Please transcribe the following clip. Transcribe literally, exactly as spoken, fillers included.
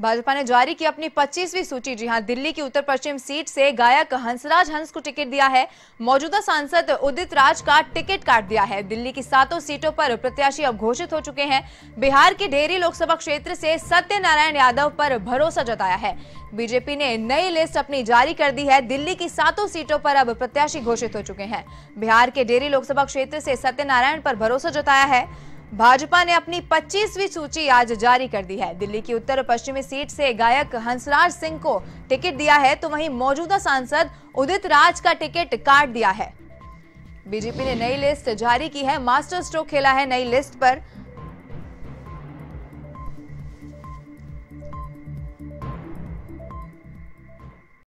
भाजपा ने जारी की अपनी पच्चीसवीं सूची। जी हां, दिल्ली की उत्तर पश्चिम सीट से गायक हंसराज हंस को टिकट दिया है। मौजूदा सांसद उदित राज का टिकट काट दिया है। दिल्ली की सातों सीटों पर प्रत्याशी अब घोषित हो चुके हैं। बिहार के डेहरी लोकसभा क्षेत्र से सत्यनारायण यादव पर भरोसा जताया है। बीजेपी ने नई लिस्ट अपनी जारी कर दी है। दिल्ली की सातों सीटों पर अब प्रत्याशी घोषित हो चुके हैं। बिहार के डेहरी लोकसभा क्षेत्र से सत्यनारायण पर भरोसा जताया है। भाजपा ने अपनी पच्चीसवीं सूची आज जारी कर दी है। दिल्ली की उत्तर पश्चिमी सीट से गायक हंसराज सिंह को टिकट दिया है, तो वहीं मौजूदा सांसद उदित राज का टिकट काट दिया है। बीजेपी ने नई लिस्ट जारी की है। मास्टर स्ट्रोक खेला है नई लिस्ट पर।